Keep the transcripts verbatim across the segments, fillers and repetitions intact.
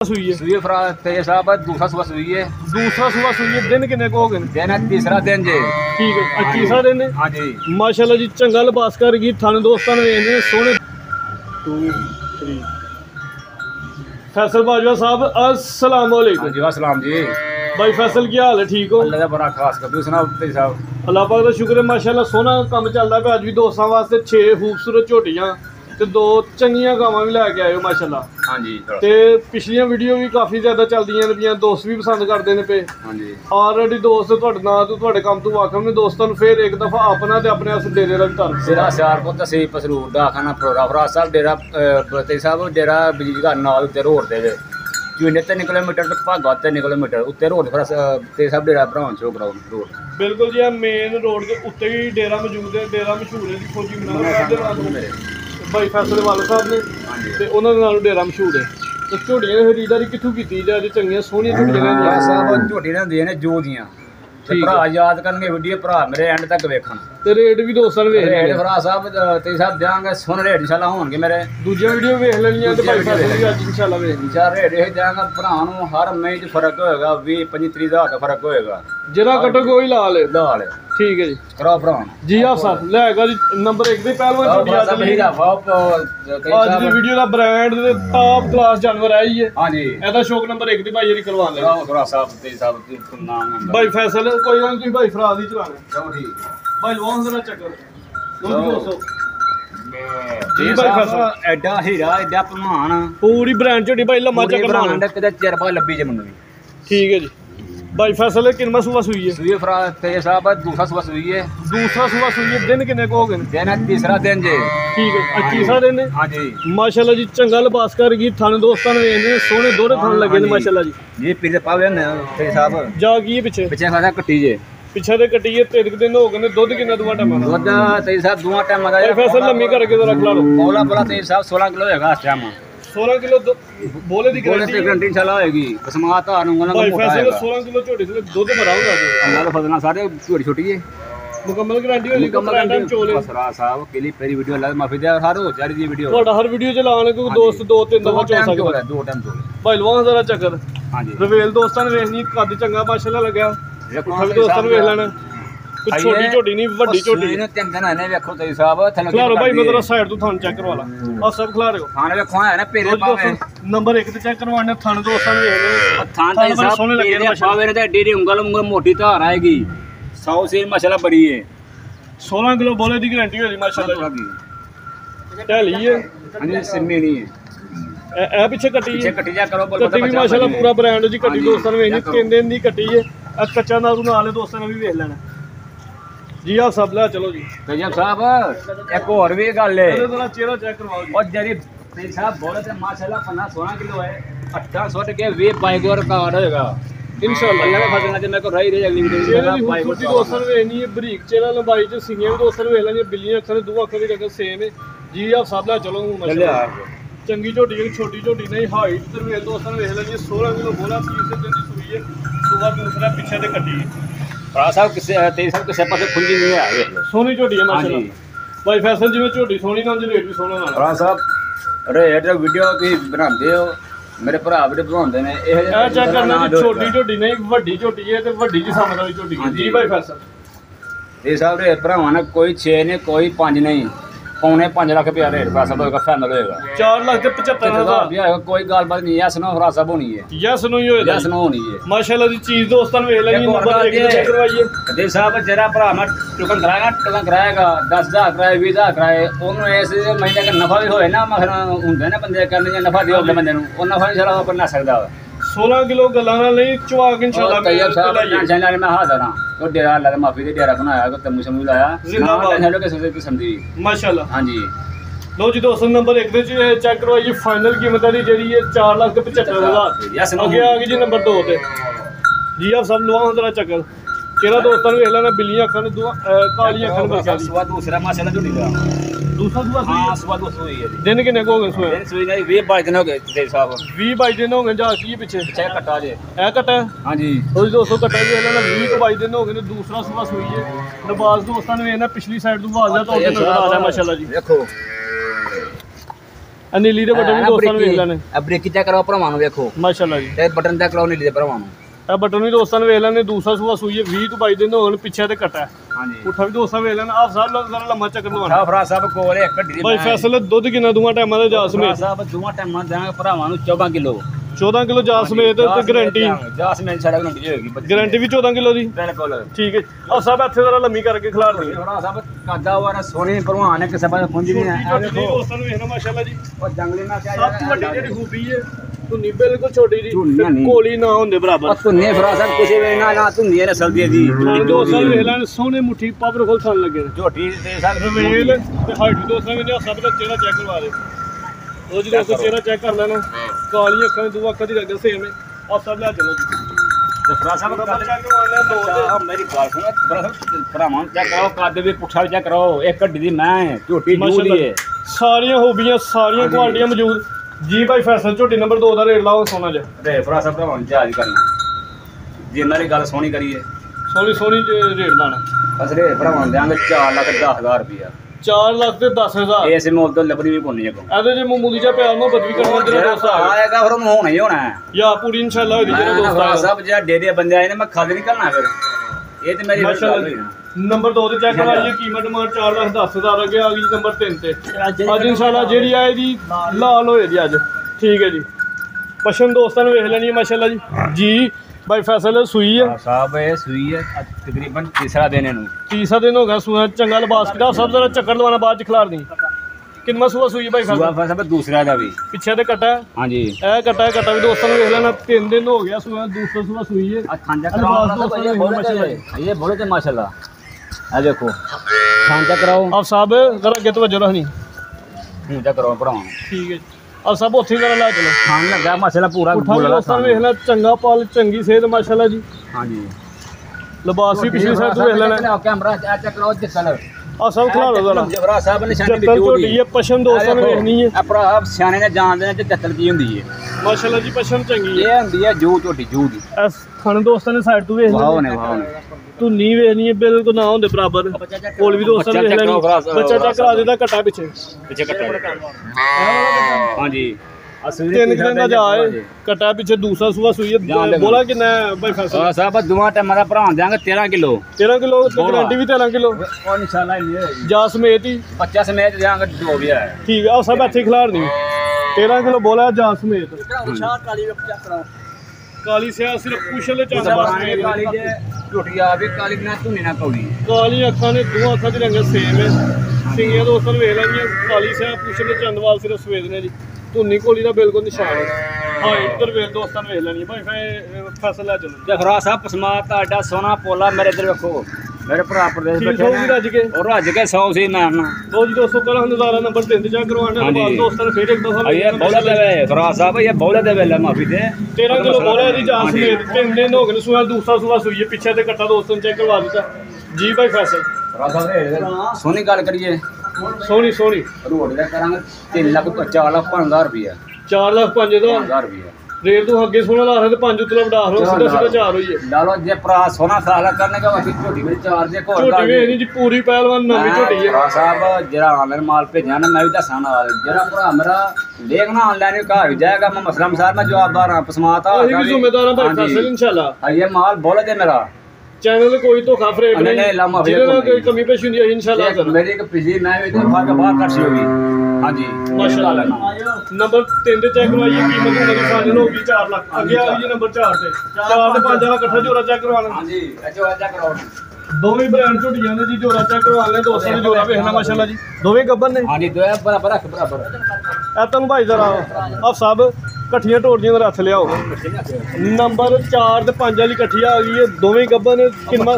सुई है सुई फरा तेज साहब दूसरा सुबह सुई है। दूसरा सुबह सुई है। दिन किन्ने को हो गए? दिन है तीसरा दिन जी। ठीक है आज तीसरा दिन है। हाँ जी माशाल्लाह जी चंगा लिबास कर गई थाने दोस्तों ने वेखने सोने टू थ्री फैसल बाजवा साहब अस्सलाम वालेकुम। जी अस्सलाम जी भाई फैसल की हाल है? ठीक हो? अल्लाह दा बड़ा खास कर तू सुनाओ तेज साहब। अल्लाह पाक का शुक्र है माशाल्लाह सोना काम चलता है। अज भी दोस्तों वास्ते छे खूबसूरत झोटियां ते दो चंगियां गावां भी लैके आए हो माशाल्लाह। हाँ जी ते पिछलियां वीडियो भी काफ़ी ज़्यादा चलदियां ने पियां दोस्त भी पसंद करते हैं पे। हाँ जी ऑलरेडी दोस्त तुहाडे नाल तो तुहाडे काम तो वाकफ ने दोस्तों ने फिर एक दफ़ा अपना ते अपने अस डेरे का भी कर सिरा सियारपुर तहसील पसरूर दा खाना फरोरा फराज साहब डेरा तेज साहब डेरा बिजली घर नाल उत्ते रोड ते चुने तीन किलोमीटर ते भागा तीन किलोमीटर उत्ते रोड पर तेज साहब डेरा भरावन चौक ग्राउंड रोड बिल्कुल जी मेन रोड के उत्ते ही डेरा मौजूद है। डेरा मशहूर है जी फौजी मीनार भाई फैसल वाले साहब ने ते उन्होंने नाल डेरा मशहूर है। तो झोटियां की खरीदारी कित्थों कीती जाए? चंगियां सोहणियां झोटियां ने साहब झोटियां होंदियां ने जो दियां ते भरा याद करनगे वीडियो भरा मेरे एंड तक वेखण ते रेट भी दोस्तों ने वेख रेट भरा साहब तेज साहब देंगे सोन रेट इंशाल्लाह होणगे मेरे दूजियां वीडियो वेख लेनियां ते भाई फैसल भी अज इंशाल्लाह वेख चार रेट ये देंगे भरा नूं हर महीने च फर्क होएगा बीस पच्चीस तीस हज़ार का फर्क होएगा जरा कटो कोई लाल है लाल ठीक है जी कराओ भरा जी आप साहब लेगा जी नंबर एक दे पहलवान झोटी आज दी वीडियो दा ब्रांड दे टॉप क्लास जानवर है ये। हां जी एदा शौक नंबर एक दी भाई जी करवा ले कराओ करा साहब तेज साहब नाम नंबर भाई फैसल कोई गल नहीं भाई फराज ही चलाने चलो ठीक भाई लोन जरा चक्कर दो सौ जी भाई फैसल एडा हीरा एडा पहलवान पूरी ब्रांड झोटी भाई लम्मा चक्कर ब्रांड किते चेर बाद लब्बी जे मनु ठीक है जी भाई फैसल किन्ना सुबह सुई है? सुई फरा तेज साहब दूसरा सुबह सुई है। दूसरा सुबह सुई है। दिन किन्ने को हो गए? दिन है तीसरा दिन जी। ठीक है आज तीसरा दिन है। हाँ जी माशाल्लाह जी चंगा लिबास कर गई थाने दोस्तों ने वेखने सोने दोहरे थाने लगे ने माशाल्लाह जी जी पीछे पावे ने तेज साहब जा की पीछे पीछे खासा कट्टी जे पिछे ते कट्टी है तीन दिन हो गए दुध किन्ना दुआ टाइम दुध तेज साहब दुआ टाइम दा भाई फैसल लम्मी करके तो रख ला लो बोला बोला तेज साहब सोलह किलो होएगा इस टाइम सोलह किलो बोले दी बोले ते गारंटी इंशाल्लाह होएगी बसमात आनूंगा ना भाई मोटा फैसल है सोलह किलो झोटी से दूध भरा होगा अल्लाह का फजल सारे छोटी छोटी है मुकम्मल गारंटी होगी मुकम्मल टाइम चोले सरा साहब के लिए पहली वीडियो अल्लाह माफी दे और हर हो जारी दी वीडियो ਤੁਹਾਡਾ ਹਰ ਵੀਡੀਓ ਚ ਲਾਣ ਕੋਈ ਦੋਸਤ ਦੋ ਤਿੰਨ ਦਫਾ ਚੋ ਸਕਦਾ दो टाइम चोले ਭਾਈ ਲਵਾਂ ਜ਼ਰਾ ਚੱਕਰ हां जी ਰਵੇਲ ਦੋਸਤਾਂ ਨੇ ਵੇਖਣੀ ਕੱਦ ਚੰਗਾ ਮਾਸ਼ਾਅੱਲਾ ਲੱਗਿਆ ਦੇਖੋ ਦੋਸਤਾਂ ਨੇ ਵੇਖ ਲੈਣਾ ਕੁਝ ਛੋਟੀ ਝੋਟੀ ਨਹੀਂ ਵੱਡੀ ਝੋਟੀ ਇਹਨੂੰ ਤਿੰਨ ਦਿਨ ਆਨੇ ਵੇਖੋ ਤੇਜ ਸਾਹਿਬ ਥੱਲੇ ਖਲਾਰੋ ਭਾਈ ਮੈਂ ਤੇਰਾ ਸਾਈਡ ਤੋਂ ਥਣ ਚੈੱਕ ਕਰਵਾ ਲਾ ਆ ਸਭ ਖਲਾਰਿਓ ਥਾਣੇ ਵੇਖੋ ਹੈ ਨਾ ਪੇਰੇ ਪਾਵੇ ਨੰਬਰ ਇੱਕ ਤੇ ਚੈੱਕ ਕਰਵਾਉਣੇ ਥਣ ਦੋਸਤਾਂ ਨੇ ਵੇਖ ਲੈ ਥਾਣ ਤੇ ਸਾਹਿਬ ਸੋਹਣੇ ਲੱਗੇ ਨੇ ਪਾਵੇ ਨੇ ਤੇ ਏਡੀ ਏਡੀ ਉਂਗਲ ਉਂਗਲ ਮੋਟੀ ਧਾਰ ਆਏਗੀ ਸੌ ਸੀਲ ਮਾਸ਼ਾਅੱਲਾ ਬੜੀ ਹੈ सोलह किलो बोले दी गारंटी होगी माशाल्लाह ढली है ਹਾਂਜੀ ਸਿੰਮੀ ਨਹੀਂ ਹੈ ए पीछे कट्टी पीछे है कट्टी जा करो बोल कट्टी भी माशाल्लाह पूरा ब्रांड जी कट्टी दोस्तों ने वेखनी तीन दिन दी कट्टी है आ कच्चा नारू नाल दोस्तों ने भी वेख लेना जी आप सब ला चलो जी तैयब साहब एक और भी गल है जरा चेहरा चेक करवाओ जी और जरी तेज साहब बोले थे माशाल्लाह पंद्रह सोलह किलो है अठारह सौ के वे बाइक और रिकॉर्ड होएगा इंशाल्लाह अल्लाह का फजल है मेरे को रही रही अगली वीडियो में बाइक और दोस्तों ने वेखनी है बरीक चेहरा लंबाई च सिंगियां भी दोस्तों ने वेख लेनी बिल्लियां अखर दो अखर की रकम सेम है जी आप सब ला चलो माशाल्लाह चंगी झोटी है छोटी झोटी नहीं हाइट ते मेरे दोस्तों ने वेख लेनी सोलह किलो बोला तीसरे दिन की सुई है सुबह दूसरा पीछे ते कट्टी है बड़ा साहब किसे तेज साहब किसे पासे खुली नहीं है देख लो सोनी झोटी है माशाल्लाह भाई फैसल जिवें झोटी सोनी नाल रेट भी सोना नाल बड़ा साहब रेट वीडियो की बनाते हो मेरे भरा भी बनाते हैं ਇਹ ਚੈੱਕ ਕਰਨਾ ਜੀ ਛੋਟੀ ਝੋਟੀ ਨਹੀਂ ਵੱਡੀ ਝੋਟੀ ਹੈ ਤੇ ਵੱਡੀ ਜੀ ਸਮਝ ਵਾਲੀ ਝੋਟੀ ਹੈ ਜੀ ਭਾਈ ਫੈਸਲ ਇਹ ਸਾਹਿਬ ਰੇਟ ਭਰਾਵਾਂ ਨਾਲ ਕੋਈ ਛੇ ਨੇ ਕੋਈ ਪੰਜ ਨਹੀਂ पौने पाँच लाख रुपया रेट फरासा होगा फाइनल होएगा चार लाख पचहत्तर हजार रुपया होगा कोई गलबात नहीं यस नो फरासा होनी है यस नो ही होएगा यस नो होनी है माशाल्लाह दी चीज दोस्तों ने वेख लेनी नंबर एक चेक करवाइए दे साहब जरा भरा मैं टोकन कराएगा टोकन कराएगा दस हज़ार कराए बीस हज़ार कराए ओनू ऐसे महीने का नफा भी होए ना मगर हुंदे ना बंदे करने नफा दियो बंदे नु ओ नफा सारा ऊपर ना सकदा सोलह किलो गल्ला ना नहीं चवा के इंशाल्लाह तैयब साहब टेंशन लेने में हाजिर हां तो डेरा अल्लाह माफी दे डेरा बनाया को तमु शमू लाया जिंदाबाद हेलो के से किस्म दी माशाल्लाह हां जी लो जी दोस्तों नंबर एक दे चेक करवाइए फाइनल कीमत दी जेडी है चार लाख पचहत्तर हजार आगे आ गई जी नंबर दो ते जी आप सब लवा जरा चक्कर केरा दोस्तों ने वेख लेना बिल्लियां अखन दो काली अखन बचा सुबह दूसरा माशाल्लाह झूठी दा दूसरा सुबह हां सुबह दो सोई है दिन कितने को हो गए सोए दिन सोई नहीं बीस बाईस दिन हो गए तेज साहब बीस बाईस दिन हो गए जा की पीछे पीछे कट्टा जे ए कट्टा हां जी तो दोस्तों कट्टा जी लेना बीस बाईस दिन हो गए दूसरा सुबह सोई है नवाज दोस्तों ने वेखना पिछली साइड तो वाजा तो नजर आ रहा है माशाल्लाह जी देखो ਆ ਨੀਲੀ ਦੇ ਬਟਨ ਵੀ ਦੋਸਤਾਂ ਨੂੰ ਵੇਖ ਲੈਣੇ ਆ ਬ੍ਰੇਕੀ ਚੈੱਕ ਕਰਾਓ ਭਰਾਵਾਂ ਨੂੰ ਵੇਖੋ ਮਾਸ਼ਾਅੱਲਾ ਜੀ ਤੇ ਬਟਨ ਚੈੱਕ ਕਰਾਓ ਨੀਲੀ ਦੇ ਭਰਾਵਾਂ ਨੂੰ ਇਹ ਬਟਨ ਵੀ ਦੋਸਤਾਂ ਨੂੰ ਵੇਖ ਲੈਣੇ ਦੂਸਰਾ ਸੂਆ ਸੂਈ ਹੈ ਵੀਹ ਤੋਂ ਬਾਈ ਦਿਨ ਹੋਣ ਪਿੱਛੇ ਤੇ ਕੱਟਾ ਹਾਂਜੀ ਪੁੱਠਾ ਵੀ ਦੋਸਤਾਂ ਵੇਖ ਲੈਣਾ ਆਪ ਸਾਹਿਬ ਜ਼ਰਾ ਲੰਮਾ ਚੱਕਰ ਲਵਾਉਣਾ ਆ ਫਰਾ ਸਾਹਿਬ ਕੋਲ ਇੱਕ ਢੀ ਭਾਈ ਫੈਸਲ ਦੁੱਧ ਕਿੰਨਾ ਦੋਵਾਂ ਟਾਈਮਾਂ ਦਾ ਜਾ ਸਮੇਤ ਸਾਹਿਬ ਦੋਵਾਂ ਟਾਈਮਾਂ ਦਾਂਗੇ ਭਰਾਵਾਂ ਨੂੰ ਚੌਦਾਂ ਕਿਲੋ ਚੌਦਾਂ ਕਿਲੋ ਜਾ ਸਮੇਤ ਤੇ ਗਾਰੰਟੀ ਜਾ ਸਮੇਤ ਸਾਡਾ ਗਾਰੰਟੀ ਹੋਏਗੀ ਗਾਰੰਟੀ ਵੀ ਚੌਦਾਂ ਕਿਲੋ ਦੀ ਬਿਲਕੁਲ ਠੀਕ ਹੈ ਆਪ ਸਾਹਿਬ ਇੱਥੇ ਜ਼ਰਾ ਲੰਮੀ ਕਰਕੇ ਖਿਲਾਰ ਦਿਓ ਫਰਾ ਸਾਹਿਬ ਕਾਦਾ ਵਾਰਾ ਸੋਨੇ ਭਰਵਾਨ ਹੈ ਕਿਸੇ ਪਾਸੇ ਪੁੰਜ ਨਹੀਂ ਆ ਵੇਖੋ ਦੋਸਤਾਂ ਨੂੰ ਵੇਖਣਾ ਮਾਸ਼ਾਅੱਲਾ ਜੀ ਉਹ ਜੰਗਲੀ ਨਾ ਕਿਆ ਸਭ ਤੋਂ ਵੱਡੀ ਜਿਹੜੀ ਖੂਬੀ ਹੈ ਧੁੰਨੀ ਬਿਲਕੁਲ ਛੋਟੀ ਜੀ ਧੁੰਨੀਆਂ ਨਹੀਂ। ਕੋਲੀ ਨਾ ਹੁੰਦੇ ਬਰਾਬਰ ਧੁੰਨੇ ਫਰਾ ਸਾਹਿਬ ਕਿਸੇ ਵੇ ਨਾ ਨਾ ਧੁੰਨੀ ਨਸਲ ਦੀ ਜੀ ਦੋਸਤਾਂ ਨੂੰ ਵੇਖ ਲੈਣ ਸੋਹਣੇ ਮੁੱਠੀ ਪਾਵਰ ਖੋਲ ਥਣ ਲੱਗੇ ਨੇ ਝੋਟੀ ਤੇ ਸਾਹਿਬ ਵੇਲ ਤੇ ਹਾਈਟ ਦੋਸਤਾਂ ਨੇ ਸਭ ਦਾ ਚਿਹਰਾ ਚੈੱਕ ਕਰਵਾ ਦੇ ਉਹ ਜੀ ਦੋਸਤੋ ਚਿਹਰਾ ਚੈੱਕ ਕਰ ਲੈਣਾ ਕਾਲੀਆਂ ਅੱਖਾਂ ਦੋ ਅੱਖਾਂ ਦੀ ਰੰਗ ਸੇਮ ਹੈ ਆ ਸਭ ਲੈ ਚਲੋ ਜੀ ਤੇ ਫਰਾ ਸਾਹਿਬ ਨੰਬਰ ਚੈੱਕ ਕਰਵਾਉਣਾ ਦੋ ਤੇ ਮੇਰੀ ਗੱਲ ਸੁਣੋ ਫਰਾ ਸਾਹਿਬ ਭਰਾਵਾਂ ਚੈੱਕ ਕਰਾਓ ਕੱਦ ਵੀ ਪੁੱਠਾ ਚੈੱਕ ਕਰਾਓ ਇੱਕ ਢੀ ਦੀ ਮੈਂ ਝੋਟੀ ਜੂਦੀ ਹੈ ਸਾਰੀਆਂ ਹੋਬੀਆਂ ਸਾਰੀਆਂ ਕੁਆਲਟੀਆਂ ਮੌਜੂਦ ਜੀ ਭਾਈ ਫੈਸਲ ਝੋਟੀ ਨੰਬਰ ਦੋ ਦਾ ਰੇਟ ਲਾਓ ਸੋਨਾ ਜੀ ਤੇ ਫਰਾ ਸਾਹਿਬ ਭਰਾਵਾਂ ਜਾਜ ਕਰਨਾ ਜੇ ਇਹਨਾਂ ਦੀ ਗੱਲ ਸੋਹਣੀ ਕਰੀਏ ਸੋਹਣੀ ਸੋਹਣੀ ਰੇਟ ਲਾਣਾ ਅਸਰੇ ਭਰਾਵਾਂ ਦਿਆਂਗੇ ਚਾਰ ਲੱਖ ਦਸ ਹਜ਼ਾਰ ਰੁਪਇਆ ਚਾਰ ਲੱਖ ਤੇ ਦਸ ਹਜ਼ਾਰ ਇਸ ਮੁੱਲ ਤੋਂ ਲੱਭਦੀ ਵੀ ਕੋਨੀ ਅੱਗੋਂ ਇਹਦੇ ਜੇ ਮਾਮੂਲੀ ਜਿਹਾ ਪਿਆਰ ਮੁਹੱਬਤ ਵੀ ਕਰਨਾ ਜਿਹੜਾ ਦੋਸਤ ਆ ਆਏਗਾ ਫਿਰ ਉਹਨੂੰ ਹੋਣਾ ਹੀ ਹੋਣਾ ਹੈ ਯਾ ਪੂਰੀ ਇਨਸ਼ਾਅੱਲਾ ਹੋਈ ਜਿਹੜਾ ਦੋਸਤ ਫਰਾ ਆ ਸਾਹਿਬ ਜਿਹੜਾ ਡੇਰੇ ਬੰਦੇ ਆਏ ਨੇ ਮੈਂ ਖਾਦ ਨਹੀਂ ਕਰਨਾ ਫਿਰ ਇਹ ਤੇ ਮੇਰੀ ਗੱਲ ਹੋਈ ਨਾ ਨੰਬਰ ਦੋ ਤੇ ਚੈੱਕ ਕਰਾਈਏ ਕੀਮਤ ਮਾਰ ਚਾਰ ਲੱਖ ਦਸ ਹਜ਼ਾਰ ਅੱਗੇ ਆ ਗਈ ਨੰਬਰ ਤਿੰਨ ਤੇ ਅੱਜ ਇਨਸ਼ਾਅੱਲਾ ਜਿਹੜੀ ਆ ਇਹਦੀ ਲਾਲ ਹੋਏ ਦੀ ਅੱਜ ਠੀਕ ਹੈ ਜੀ ਪਸ਼ਮ ਦੋਸਤਾਂ ਨੂੰ ਵੇਖ ਲੈਣੀ ਹੈ ਮਾਸ਼ਾਅੱਲਾ ਜੀ ਜੀ ਭਾਈ ਫੈਸਲ ਸੂਈ ਹੈ ਸਾਹਿਬ ਇਹ ਸੂਈ ਹੈ ਤਕਰੀਬਨ ਤੀਸਰਾ ਦਿਨ ਇਹਨੂੰ ਤੀਸਰਾ ਦਿਨ ਹੋ ਗਿਆ ਸੂਆ ਚੰਗਾ ਲਿਬਾਸ ਕਿਦਾ ਸਭ ਜ਼ਰਾ ਚੱਕਰ ਲਵਾਣਾ ਬਾਅਦ ਚ ਖਿਲਾਰ ਦੀ ਕਿੰਨਾ ਸੂਆ ਸੂਈ ਹੈ ਭਾਈ ਸੂਆ ਫੈਸਲ ਸਾਹਿਬ ਦੂਸਰਾ ਦਾ ਵੀ ਪਿੱਛੇ ਤੇ ਕੱਟਾ ਹਾਂਜੀ ਇਹ ਕੱਟਾ ਕੱਟਾ ਵੀ ਦੋਸਤਾਂ ਨੂੰ ਵੇਖ ਲੈਣਾ ਤਿੰਨ ਦਿਨ ਹੋ ਗਿਆ ਸੂਆ ਦੂਸਰਾ ਸੂਆ ਸੂਈ ਹੈ ਆ ਖਾਂਜਾ ਕਰਾਓ ਇਹ ਬੋਲੇ ਤੇ ਇਹ ਬੋਲੇ ਤੇ ਮਾਸ਼ਾਅੱਲਾ ਆ ਦੇਖੋ ਖਾਂਜਾ ਕਰਾਓ ਆਪ ਸਾਹਿਬ ਜ਼ਰਾ ਅੱਗੇ ਤਵੱਜੋ ਰੱਖਣੀ ਖਾਂਜਾ ਕਰਾਓ ਭਰਾਵਾਂ ਠੀਕ ਹੈ ਆਪ ਸਾਹਿਬ ਉੱਥੇ ਜ਼ਰਾ ਲੈ ਚਲੋ ਖਾਣ ਲੱਗਾ ਮਾਸ਼ਾਅੱਲਾ ਪੂਰਾ ਪੁੱਠਾ ਵੀ ਦੋਸਤਾਂ ਨੂੰ ਵੇਖ ਲੈ ਚੰਗਾ ਪਾਲ ਚੰਗੀ ਸਿਹਤ ਮਾਸ਼ਾਅੱਲਾ ਜੀ ਹਾਂਜੀ ਲਿਬਾਸ ਵੀ ਪਿਛਲੀ ਸਾਈਡ ਤੋਂ ਵੇਖ ਲੈਣਾ ਕੈਮਰਾ ਚੈੱਕ ਕਰਾਓ ਜੱਤਲ ਆ ਸਭ ਖਿਲਾ ਲਓ ਜ਼ਰਾ ਜਵਰਾ ਸਾਹਿਬ ਨਿਸ਼ਾਨੀ ਜੱਤਲ ਝੋਟੀ ਹੈ ਪਸ਼ਮ ਦੋਸਤਾਂ ਨੂੰ ਵੇਖਣੀ ਹੈ ਆ ਭਰਾ ਸਿਆਣੇ ਨੇ ਜਾਣਦੇ ਨੇ ਕਿ ਜੱਤਲ ਕੀ ਹੁੰਦੀ ਹੈ ਮਾਸ਼ਾਅੱਲਾ ਜੀ ਪਸ਼ਮ ਚੰਗੀ ਹੈ ਇਹ ਹੁੰਦੀ ਹੈ ਜੂ ਝੋਟੀ ਜੂ ਦੀ ਇਸ ਥਣ ਦੋਸਤਾਂ ਨੇ ਸਾਈਡ ਤੋਂ ਵੇਖ ਵਾਹ ਲੈਣੀ ਨੇ ਵਾਹ ਨੇ ਤੂੰ ਨੀ ਵੇਖਣੀ ਹੈ ਬਿਲਕੁਲ ਨਾ ਹੁੰਦੇ ਬਰਾਬਰ ਕੋਲ ਵੀ ਦੋਸਤਾਂ ਨੇ ਵੇਖ ਲੈਣੀ ਬੱਚਾ ਚੈੱਕ ਕਰਾ ਦੇਦਾ ਘਟਾ ਪਿੱਛੇ ਪਿੱਛੇ ਕੱਟਾ ਹਾਂਜੀ ਤਿੰਨ ਦਿਨ ਦਾ ਜਾ ਹੈ ਕਟਾ ਪਿੱਛੇ ਦੂਸਰਾ ਸੂਆ ਸੂਈ ਹੈ ਬੋਲਾ ਕਿੰਨਾ ਭਾਈ ਫੈਸਲ ਸਾਹਿਬ ਦੋਵਾਂ ਟਾਈਮਾਂ ਦਾ ਭਰਾ ਦਿਆਂਗੇ ਤੇਰਾਂ ਕਿਲੋ ਤੇਰਾਂ ਕਿਲੋ ਤੇ ਗਾਰੰਟੀ ਵੀ ਤੇਰਾਂ ਕਿਲੋ ਉਹ ਇਨਸ਼ਾਅੱਲਾ ਨਹੀਂ ਹੋਏਗੀ ਜਾ ਸਮੇਤ ਹੀ ਬੱਚਾ ਸਮੇਤ ਦਿਆਂਗੇ ਦੋ ਵੀ ਹੈ ਠੀਕ ਆ ਸਭ ਇੱਥੇ ਖਿਲਾਰ ਨਹੀਂ ਤੇਰਾਂ ਕਿਲੋ ਬੋਲਾ ਜਾ ਸਮੇਤ ਕਾਲੀ ਸਿਆ ਸਿਰਫ ਪੁੱਛਲੇ ਚੰਦ ਕਾਲੀ ਕਾਲੀ ਜੇ ਝੋਟੀ ਆ ਵੀ ਕਾਲੀ ਨਾ ਧੁਨੀ ਨਾ ਕੌਲੀ ਕਾਲੀ ਅੱਖਾਂ ਨੇ ਦੋ ਅੱਖਾਂ ਦੇ ਰੰਗ ਸੇਮ ਹੈ ਸਿੰਗੀਆਂ ਦੋਸਤਾਂ ਨੂੰ ਵੇਖ ਲੈਣੀਆਂ ਕਾਲੀ ਸਿਆ ਪੁੱਛਲੇ ਚੰਦਵਾਲ ਸਿਰਫ ਸਵੇਦ ਨੇ ਜੀ ਧੁੰਨੀ ਕੋਲੀ ਦਾ ਬਿਲਕੁਲ ਨਿਸ਼ਾਨ ਹੈ ਹਾਂ ਇੱਧਰ ਵੇਖ ਦੋਸਤਾਂ ਨੂੰ ਵੇਖ ਲੈਣੀ ਭਾਈ ਫੈ ਫਸਲ ਲੈ ਚਲੋ ਜਖਰਾ ਸਾਹਿਬ ਪਸਮਾਤ ਤੁਹਾਡਾ ਸੋਨਾ ਪੋਲਾ ਮੇਰੇ ਇੱਧਰ ਵੇਖੋ ਮੇਰੇ ਭਰਾ ਪ੍ਰਦੇਸ਼ ਠੀਕ ਬੈਠੇ ਹੋ ਵੀ ਰੱਜ ਕੇ ਉਹ ਰੱਜ ਕੇ ਸੌ ਸੀ ਮਾਰਨਾ ਲੋ ਜੀ ਦੋਸਤੋ ਕਰਾਂ ਨਜ਼ਾਰਾ ਨੰਬਰ ਤਿੰਨ ਤੇ ਜਾ ਕਰਵਾਉਣਾ ਬਾਅਦ ਦੋਸਤਾਂ ਨੂੰ ਫੇਰ ਇੱਕ ਦਫਾ ਇਹ ਬੋਲੇ ਦੇਵੇ ਖਰਾ ਸਾਹਿਬ ਇਹ ਬੋਲੇ ਦੇਵੇ ਲੈ ਮਾਫੀ ਦੇ ਤੇਰਾਂ ਕਿਲੋ ਬੋਲੇ ਦੀ ਜਾਨ ਸਮੇਤ ਤਿੰਨ ਦਿਨ ਹੋ ਗਏ ਨੇ ਸੂਆ ਦੂਸਰਾ ਸੂਆ ਸੂਈ ਹੈ ਪਿੱਛੇ ਤੇ ਕੱਟਾ ਦੋਸਤਾਂ ਨੂੰ ਚੈੱਕ ਕਰਵਾ ਦਿੱਤਾ ਜੀ ਭਾਈ ਫੈਸਲ ਖਰਾ ਸਾਹਿਬ ਸੋਨੀ ਗੱਲ ਕਰੀਏ ਸੋਹਣੀ ਸੋਹਣੀ ਰੋਡ ਦਾ ਕਰਾਂਗੇ ਤਿੰਨ ਲੱਖ ਚਾਰ ਲੱਖ ਪੰਜ ਹਜ਼ਾਰ ਰੁਪਇਆ ਚਾਰ ਲੱਖ ਪੰਜ ਹਜ਼ਾਰ ਹਜ਼ਾਰ ਰੁਪਇਆ ਰੇਟ ਤੋਂ ਅੱਗੇ ਸੋਹਣਾ ਲਾ ਰਹੇ ਤੇ ਪੰਜ ਉਤਲਾ ਵਡਾ ਲਓ ਸਿੱਧਾ ਸਿੱਧਾ ਚਾਰ ਹੋਈ ਹੈ ਲਾ ਲੋ ਜੇ ਭਰਾ ਸੋਨਾ ਸਾਲਾ ਕਰਨੇ ਦਾ ਅਸੀਂ ਝੋਟੀ ਵਿੱਚ ਚਾਰ ਦੇ ਘੋੜ ਝੋਟੀ ਵੀ ਨਹੀਂ ਜੀ ਪੂਰੀ ਪਹਿਲਵਾਨ ਨਵੀਂ ਝੋਟੀ ਹੈ ਭਰਾ ਸਾਹਿਬ ਜਿਹੜਾ ਆਨਲਾਈਨ ਮਾਲ ਭੇਜਿਆ ਨਾ ਮੈਂ ਵੀ ਦੱਸਾਂ ਨਾਲ ਜਿਹੜਾ ਭਰਾ ਮੇਰਾ ਦੇਖਣਾ ਆਨਲਾਈਨ ਘਰ ਵੀ ਜਾਏਗਾ ਮੈਂ ਮਸਲਾ ਮਸਾਰ ਮੈਂ ਜਵਾਬਦਾਰ ਹਾਂ ਪਸਮਾਤ ਆ ਅਸੀਂ ਵੀ ਜ਼ਿੰਮੇਦਾਰ ਹਾਂ ਭਾਈ ਫੈਸਲ ਇਨਸ਼ਾਅੱਲਾ ਇਹ ਮਾਲ ਬੋਲੇ ਦੇ ਮੇਰਾ ਚੈਨਲ ਤੇ ਕੋਈ ਧੋਖਾ ਫਰੇਡ ਨਹੀਂ, ਨਹੀਂ ਲਾਮਾ ਫਰੇਡ ਜਿਹਦੇ ਨਾਲ ਕੋਈ ਕੋਈ ਕਮੀ ਪੇਸ਼ੀ ਹੁੰਦੀ ਹੈ ਇਨਸ਼ਾਅੱਲਾ ਇੱਕ ਮੇਰੀ ਇੱਕ ਪਿਛਲੀ ਮੈਂ ਵੀ ਤੇ ਫਰਕ ਬਾਹਰ ਕਰ ਸੀ ਹੋਗੀ ਹਾਂਜੀ ਮਾਸ਼ਾਅੱਲਾ ਨੰਬਰ ਤਿੰਨ ਤੇ ਚੈੱਕ ਕਰਵਾਈਏ ਕੀਮਤ ਉਹਨਾਂ ਦੀ ਫਾਈਨਲ ਹੋ ਗਈ ਚਾਰ ਲੱਖ ਅੱਗੇ ਆ ਗਈ ਜੀ ਨੰਬਰ ਚਾਰ ਤੇ ਚਾਰ ਤੇ ਪੰਜ ਵਾਲਾ ਇਕੱਠਾ ਜੋੜਾ ਚੈੱਕ ਕਰਵਾਉਣਾ ਹਾਂਜੀ ਅੱਛਾ ਅੱਛਾ ਕਰਾਓ ਦੋਵੇਂ ਬ੍ਰਾਂਡ ਝੋਟੀਆਂ ਨੇ ਜੀ ਜੋੜਾ ਚੈੱਕ ਕਰਵਾ ਲੈ ਦੋਸਤਾਂ ਨੇ ਜੋੜਾ ਵੇਖਣਾ ਮਾਸ਼ਾਅੱਲਾ ਜੀ ਦੋਵੇਂ ਗੱਬਰ ਨੇ ਹਾਂਜੀ ਦੋਇਆ ਬਰਾਬਰ ਰੱਖ ਬਰਾਬਰ ਇਹ ਤੁਹਾਨੂੰ ਭਾਈ ਜ਼ਰਾ ਆਪ ਸਭ ਇਕੱਠੀਆਂ ਢੋਲੀਆਂ ਦਾ ਰੱਥ ਲਿਆਓ ਨੰਬਰ ਚਾਰ ਤੇ ਪੰਜ ਵਾਲੀ ਇਕੱਠੀ ਆ ਗਈ ਹੈ ਦੋਵੇਂ ਗੱਬਰ ਨੇ ਕਿੰਨਾ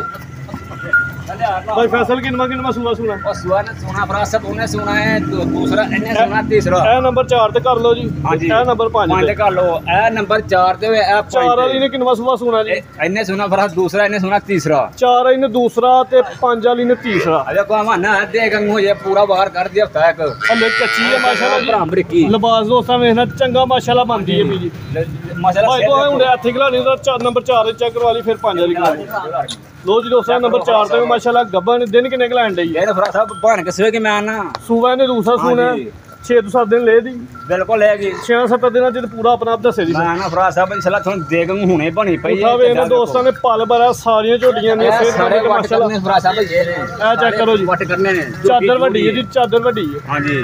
भाई फैसल किनवा किनवा सुना सुना और सुना सुना भरा सब उन्हें सुना है दूसरा इन्हें सुना तीसरा ए नंबर चार ते कर लो जी हां जी ए नंबर पाँच पाँच कर लो ए नंबर चार ते ए चार वाली ने किनवा सुना सुना जी इन्हें सुना भरा दूसरा इन्हें सुना तीसरा चार वाली ने दूसरा ते पाँच वाली ने तीसरा अरे को माना देख मुझे पूरा बाहर कर दिया हफ्ता एक हले कच्ची है माशाल्लाह जी भरा अमरीकी लिबास दोस्तां वेखना चंगा माशाल्लाह बनदी है जी माशाल्लाह भाई को हुणे हत्थ खिलानी दा चार नंबर चार चेक करवा ली फिर पाँच वाली करवा लो जी दोस्तों नंबर चार पे माशाल्लाह गब्बन दिन किन्ने कलान दी है भरा साहब बन के सवे के मैं आना सूबा ने दूसरा सुना ਛੇ ਤੋਂ ਸੱਤ ਦਿਨ ਲੈ ਦੀ ਬਿਲਕੁਲ ਲੈ ਗਈ ਛੇ ਸੱਤ ਦਿਨਾਂ ਚ ਪੂਰਾ ਆਪਣਾ ਆਪ ਦੱਸੇ ਜੀ ਮੈਂ ਨਾ ਫਰਾ ਸਾਹਿਬ ਇਨਸ਼ਾਅੱਲਾ ਤੁਹਾਨੂੰ ਦੇਗਮ ਹੁਣੇ ਬਣੀ ਪਈ ਉਠਾ ਵੇ ਇਹਨਾਂ ਦੋਸਤਾਂ ਨੇ ਪਲ ਬਰਾ ਸਾਰੀਆਂ ਝੋਟੀਆਂ ਨੇ ਇਹ ਸਾਰੇ ਵੱਟ ਮਾਸ਼ਾਅੱਲਾ ਕਰਨੇ ਫਰਾ ਸਾਹਿਬ ਇਹ ਨੇ ਇਹ ਚੈੱਕ ਕਰੋ ਜੀ ਵੱਟ ਕਰਨੇ ਨੇ ਚਾਦਰ ਵੱਡੀ ਹੈ ਜੀ ਚਾਦਰ ਵੱਡੀ ਹੈ ਹਾਂਜੀ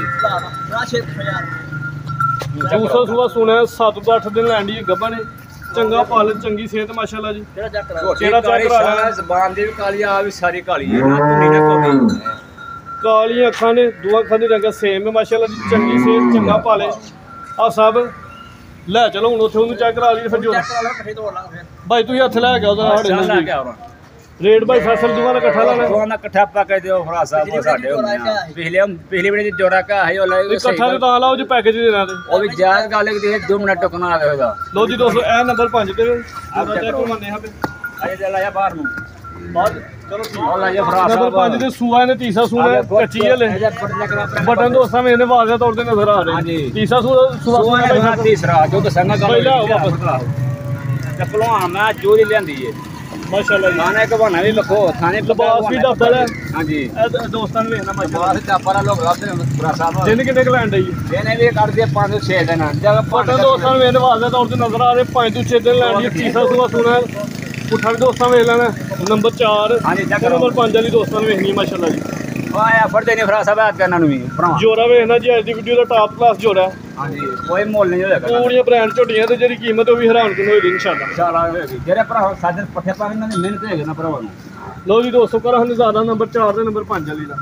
ਦੂਸਰਾ ਸੂਆ ਸੁਣਿਆ ਸੱਤ ਤੋਂ ਅੱਠ ਦਿਨ ਲੈਂਦੀ ਹੈ ਗੱਭਾ ਨੇ ਚੰਗਾ ਪਲ ਚੰਗੀ ਸਿਹਤ ਮਾਸ਼ਾਅੱਲਾ ਜੀ ਕਿਹੜਾ ਚੈੱਕ ਕਰਾ ਕਿਹੜਾ ਚੈੱਕ ਕਰਾ ਲੈਣਾ ਜ਼ਬਾਨ ਦੀ ਵੀ ਕਾਲੀ ਆ ਵੀ ਸਾਰੀ ਕਾਲੀ ਹੈ ਨਾ ਤੁੰਨੀ ਨਾ ਕੋਲੀ ਕਾਲੀਆਂ ਅੱਖਾਂ ਨੇ ਦੋ ਅੱਖਾਂ ਦੀ ਰੰਗ ਸੇਮ ਹੈ ਮਾਸ਼ਾਅੱਲਾ ਜੀ ਚੰਗੀ ਸਿਹਤ ਚੰਗਾ ਪਾਲੇ ਆ ਸਭ ਲੈ ਚਲੋ ਹੁਣ ਉੱਥੇ ਉਹਨੂੰ ਚੈੱਕ ਕਰਾ ਲਈ ਫਿਰ ਜੋ ਭਾਈ ਤੁਸੀਂ ਹੱਥ ਲੈ ਕੇ ਉਹਦਾ ਸਾਡੇ ਚੱਲ ਲੈ ਨਾਲ ਕੇ ਆਉਣਾ ਰੇਟ ਭਾਈ ਫਸਲ ਦੁਆ ਦਾ ਇਕੱਠਾ ਲਾਣਾ ਦੋਨਾਂ ਇਕੱਠਾ ਪਾ ਕੇ ਦਿਓ ਫਰਾ ਸਾਹਿਬ ਸਾਡੇ ਹੁੰਦੇ ਆ ਪਿਛਲੇ ਪਿਛਲੇ ਵੇਲੇ ਚ ਜੋੜਾ ਕਾ ਹੈ ਉਹ ਲੈ ਇਕੱਠਾ ਤੇ ਤਾਂ ਲਾਓ ਜੇ ਪੈਕੇਜ ਦੇਣਾ ਤੇ ਉਹ ਵੀ ਜਾਇਜ਼ ਗੱਲ ਹੈ ਕਿ ਦੋ ਮਿੰਟ ਟੁਕਣਾ ਆ ਹੋਏਗਾ ਲੋ ਜੀ ਦੋਸਤੋ ਇਹ ਨੰਬਰ ਪੰਜ ਤੇ ਉਹਦਾ ਚੈੱਕ ਕਰਵਾਉਂਦੇ ਹਾਂ ਅਜੇ ਚੱਲ ਆਇਆ ਬਾਹਰ ਨੂੰ ਬਾਅਦ ਚਲੋ ਠੀਕ ਉਹ ਲੈ ਜਾ ਫਰਾ ਨੰਬਰ ਸਾਹਿਬ ਪੰਜ ਤੇ ਸੂਆ ਨੇ ਤੀਸਰਾ ਸੂਆ ਕੱਚੀ ਹਲੇ ਬਟਨ ਦੋਸਤਾਂ ਵਿੱਚ ਇਹਨੇ ਵਾਜ਼ਾ ਤੌਰ ਤੇ ਨਜ਼ਰ ਆ ਰਹੇ ਹਾਂਜੀ। ਤੀਸਰਾ ਸੂਆ ਸੂਆ ਸੂਆ ਭਾਈ ਨੇ ਤੀਸਰਾ ਜੋ ਦੱਸਾਂਗਾ ਗੱਲ ਪਹਿਲਾ ਆਓ ਵਾਪਸ ਤੇ ਭਲਵਾਨ ਮੈਂ ਚੋਰੀ ਲਿਆਂਦੀ ਏ ਮਾਸ਼ਾਅੱਲਾ ਜੀ ਥਾਣੇ ਇੱਕ ਬਹਾਨਾ ਵੀ ਲਖੋ ਥਾਣੇ ਲਿਬਾਸ ਵੀ ਦੱਸਦਾ ਹੈ ਹਾਂਜੀ ਇਹ ਦੋਸਤਾਂ ਨੂੰ ਵੇਖਣਾ ਮਾਸ਼ਾਅੱਲਾ ਬਾਹਰ ਚਾਪਾਰਾ ਲੋਕ ਲੱਭਦੇ ਨੇ ਫਰਾ ਸਾਹਿਬ ਦਿਨ ਕਿੰਨੇ ਕੁ ਲੈਣ ਡਈ ਹੈ ਇਹਨੇ ਵੀ ਕਰਦੇ ਪੰਜ ਛੇ ਦਿਨ ਜਦ ਪਤਾ ਦੋਸਤਾਂ ਨੂੰ ਇਹਨੇ ਵਾਜ਼ਾ ਤੌਰ ਤੇ ਨਜ਼ਰ ਆ ਰਹੇ ਪੰਜ ਤੋਂ ਛੇ ਦਿਨ ਲੈਣ ਦੀ ਤੀਸਰਾ ਸੂਆ ਸੁਣਾ ਪੁੱਠਾ ਵੀ ਦੋਸਤਾਂ ਵੇਖ ਲੈਣਾ ਨੰਬਰ ਚਾਰ ਹਾਂਜੀ ਚੈੱਕ ਕਰੋ ਨੰਬਰ ਪੰਜ ਵਾਲੀ ਦੋਸਤਾਂ ਨੂੰ ਵੇਖਣੀ ਮਾਸ਼ਾਅੱਲਾ ਜੀ ਆਇਆ ਫੜਦੇ ਨੇ ਫਰਾ ਸਾਹਿਬ ਆ ਕਰਨਾ ਨੂੰ ਵੀ ਭਰਾਵਾਂ ਜੋੜਾ ਵੇਖਣਾ ਜੀ ਅੱਜ ਦੀ ਵੀਡੀਓ ਦਾ ਟਾਪ ਕਲਾਸ ਜੋੜਾ ਹਾਂਜੀ ਕੋਈ ਮੁੱਲ ਨਹੀਂ ਹੋਏਗਾ ਪੂਰੀਆਂ ਬ੍ਰਾਂਡ ਝੋਟੀਆਂ ਤੇ ਜਿਹੜੀ ਕੀਮਤ ਉਹ ਵੀ ਹੈਰਾਨ ਕਿਨ ਹੋਏਗੀ ਇਨਸ਼ਾਅੱਲਾ ਇਨਸ਼ਾਅੱਲਾ ਹੋਏਗੀ ਜਿਹੜੇ ਭਰਾ ਸਾਡੇ ਪੱਠੇ ਪਾਣ ਇਹਨਾਂ ਦੀ ਮਿਹਨਤ ਹੈਗੇ ਨਾ ਭਰਾਵਾਂ ਨੂੰ ਲੋ ਜੀ ਦੋਸਤੋ ਕਰਾਂ ਨਜ਼ਾਰਾ ਨੰਬਰ ਚਾਰ ਤੇ ਨੰਬਰ ਪੰਜ ਵਾਲੀ ਦਾ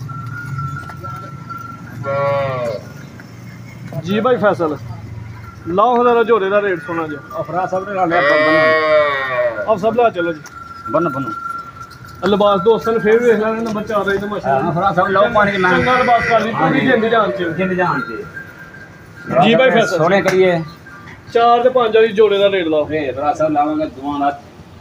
ਜੀ ਭਾਈ ਫੈਸਲ ਲਾਓ ਹਜ਼ਾਰ ਜੋੜੇ ਦਾ ਰੇਟ ਸੁਣਾ ਜੀ ਫਰਾ ਸਾਹਿਬ ਨੇ ਲਾਇਆ ਬੰਨ ਆਪ ਸਭ ਲਾ ਚਲੋ ਜੀ ਬੰਨ ਬੰਨ ਲਿਬਾਸ ਦੋਸਤਾਂ ਨੇ ਫੇਰ ਵੇਖ ਲੈਣਾ ਨੰਬਰ ਚਾਰ ਵਾਲੀ ਦਾ ਮਾਸ਼ਾਅੱਲਾ ਫਰਾ ਸਾਹਿਬ ਲਾਓ ਪਾਣੀ ਚ ਮੈਂ ਚੰਗਾ ਲਿਬਾਸ ਕਰ ਲਈ ਪੂਰੀ ਜਿੰਦ ਜਾਨ ਚ ਜਿੰਦ ਜਾਣ ਤੇ ਜੀ ਭਾਈ ਫੈਸਲ ਸੋਹਣੇ ਕਰੀਏ ਚਾਰ ਤੇ ਪੰਜ ਵਾਲੀ ਜੋੜੇ ਦਾ ਰੇਟ ਲਾਓ ਰੇ ਫਰਾ ਸਾਹਿਬ ਲਾਵਾਂਗੇ ਦੋਵਾਂ ਦਾ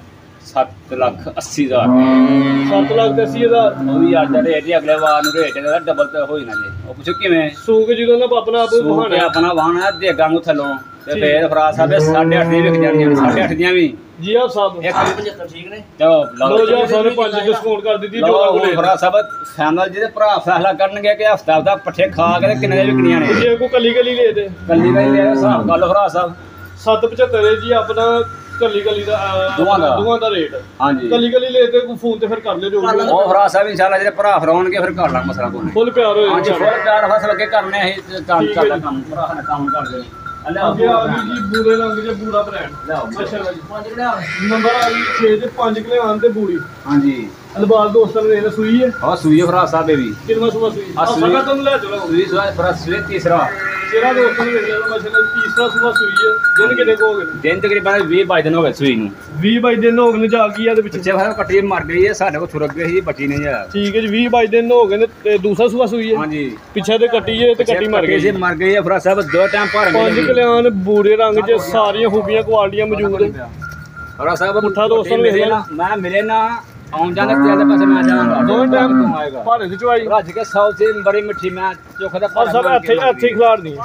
ਸੱਤ ਲੱਖ ਅੱਸੀ ਹਜ਼ਾਰ ਸੱਤ ਲੱਖ ਤੇ ਅੱਸੀ ਹਜ਼ਾਰ ਉਹ ਵੀ ਅੱਜ ਦਾ ਰੇਟ ਹੀ ਅਗਲੇ ਵਾਰ ਨੂੰ ਰੇਟ ਇਹਦਾ ਡਬਲ ਤੇ ਹੋਈ ਨਾ ਜੀ ਉਹ ਪੁੱਛੋ ਕਿਵੇਂ ਸੂਕ ਜਦੋਂ ਨਾ ਆਪਣਾ ਆਪ ਸੂਕ ਬਹਾਨਾ ਕੇ ਆਪਣਾ ਵਾਹਣਾ ਦੇਗਾ ਨੂੰ ਥੱਲੋਂ ਤੇ ਫੇਰ ਫਰਾ ਸਾਹਿਬ ਇਹ ਸਾਢੇ ਅੱਠ ਦੀ ਵਿਕ ਜਾਣੀਆਂ ਨੇ ਸਾਢੇ ਅੱਠ ਦੀਆਂ ਵੀ ਜੀ ਆਪ ਸਾਹਿਬ ਇੱਕ ਪਝੱਤਰ ਠੀਕ ਨੇ ਚਲੋ ਲੋ ਜੀ ਸਾਰੇ ਪੰਜ ਡਿਸਕਾਊਂਟ ਕਰ ਦਿੱਤੀ ਲਓ ਜੋੜਾ ਹੁਣ ਕੋਲੇ ਫਰਾ ਸਾਹਿਬ ਫਾਈਨਲ ਜਿਹਦੇ ਭਰਾ ਫੈਸਲਾ ਕਰਨਗੇ ਕਿ ਹਫਤਾ ਹਫਤਾ ਪੱਠੇ ਖਾ ਕੇ ਤੇ ਕਿੰਨੇ ਦੇ ਵਿਕਣੀਆਂ ਨੇ ਜੇ ਕੋ ਕੱਲੀ ਕੱਲੀ ਲੈ ਦੇ ਕੱਲੀ ਦਾ ਹੀ ਲੈ ਹਿਸਾਬ ਗੱਲ ਫਰਾ ਸਾਹਿਬ ਸੱਤ ਪਝੱਤਰ ਹੈ ਜੀ ਆਪਣਾ ਕੱਲੀ ਕੱਲੀ ਦਾ ਅਹ, ਦੋਵਾਂ ਦਾ। ਦੋਵਾਂ ਦਾ ਰੇਟ ਹਾਂਜੀ ਕੱਲੀ ਕੱਲੀ ਲੈ ਤੇ ਕੋਈ ਫੋਨ ਤੇ ਫਿਰ ਕਰ ਲਿਓ ਜੋ ਵੀ ਉਹ ਫਰਾ ਸਾਹਿਬ ਇਨਸ਼ਾਅੱਲਾ ਜਿਹੜੇ ਭਰਾ ਫਰਾਉਣਗੇ ਫਿਰ ਕਰ ਲਾਂਗੇ ਮਸਲਾ ਕੋਈ ਫੁੱਲ ਪਿਆਰ ਹੋਏ ਹਾਂਜੀ ਇਨਸ਼ਾਅੱਲਾ। ਫੁੱਲ ਚਾਰ ਫਸਲ ਅੱਗੇ ਕਰਨੇ ਅਸੀਂ ਕੰਮ ਕਰਦਾ ਕੰਮ ਭਰਾ ਸਾਡਾ ਕੰਮ ਕਰਦੇ ਨੇ ਅੱਲਾ ਅੱਗੇ ਆ ਗਈ ਜੀ ਬੂਰੇ ਰੰਗ ਦੇ ਬੂਰਾ ਬ੍ਰਾਂਡ ਲਿਆਓ। ਮਾਸ਼ਾਅੱਲਾ ਜੀ ਪੰਜ ਕਿਲੇ ਨੰਬਰ ਆ ਗਈ ਛੇ ਤੇ ਪੰਜ ਕਿਲੇ ਆਨ ਤੇ ਬੂਰੀ ਹਾਂਜੀ ਅਲਬਾਲ ਦੋਸਤਾਂ ਨੇ ਇਹ ਸੂਈ ਹੈ ਉਹ ਸੂਈ ਫਰਾ ਸਾਹਿਬ ਇਹ ਵੀ ਕਿੰਨਾ ਸੂਆ ਸੂਈ ਆ ਆ ਸੂਈ। ਸਗਾ ਤੁਹਾਨੂੰ ਲੈ ਚਲੋ ਸੂਈ ਸੂਆ ਫਰਾ ਸੂਈ ਤੀਸਰਾ ਤੇਰਾ ਦੋਸਤਾਂ ਨੇ ਵੇਖ ਲਿਆ ਮਾਸ਼ਾਅੱਲਾ ਤੀਸਰਾ ਸੂਆ ਸੂਈ ਹੈ ਦਿਨ ਕਿੰਨੇ ਕੋ ਹੋ ਗਏ ਦਿਨ ਤਕਰੀਬਨ ਵੀਹ ਬਾਈ ਦਿਨ ਹੋ ਗਏ ਸੂਈ ਨੂੰ ਵੀਹ ਬਾਈ ਦਿਨ ਹੋ ਗਏ ਨੇ ਜਾ ਕੀ ਆ ਦੇ ਵਿੱਚ ਪਿੱਛੇ ਫਸਲ ਕੱਟੀ ਮਰ ਗਈ ਹੈ ਸਾਡੇ ਕੋਲ ਥੁਰਕ ਗਈ ਸੀ ਬੱਚੀ ਨਹੀਂ ਆ ਠੀਕ ਹੈ ਜੀ ਵੀਹ ਬਾਈ ਦਿਨ ਹੋ ਗਏ ਨੇ ਤੇ ਦੂਸਰਾ ਸੂਆ ਸੂਈ ਹੈ ਹਾਂਜੀ ਪਿੱਛੇ ਤੇ ਕੱਟੀ ਹੈ ਤੇ ਕੱਟੀ ਮਰ ਗਈ ਸੀ ਮਰ ਗਈ ਹੈ ਫਰਾ ਸਾਹਿਬ ਦੋ ਟਾਈਮ ਭਰ ਪੰਜ ਕਲਿਆਣ ਬੂਰੇ ਰੰਗ 'ਚ ਸਾਰੀਆਂ ਖੂਬੀਆਂ ਕੁਆਲਟੀਆਂ ਮੌਜੂਦ ਨੇ ਫਰਾ ਸਾਹਿਬ ਪੁੱਠਾ ਦੋਸਤਾਂ ਨੂੰ ਵੇਖ ਮਿਲੇ ਨਾ ਮੈਂ ਮਿਲੇ ਨਾ ਆਉਣ ਜਾਣ ਦੇ ਤੇ ਪੈਸੇ ਮੈਂ ਜਾਵਾਂਗਾ ਦੋਵੇਂ ਟਾਈਮ ਟਾਈਮ ਆਏਗਾ ਭਾਰੇ ਦੀ ਚਵਾਈ ਰੱਜ ਕੇ ਸੌ ਸੀ ਬੜੀ ਮਿੱਠੀ ਮੈਂ ਚੋਖ ਦਾ ਔਰ ਸਭ ਇੱਥੇ ਇੱਥੇ ਖਿਲਾੜਨੀ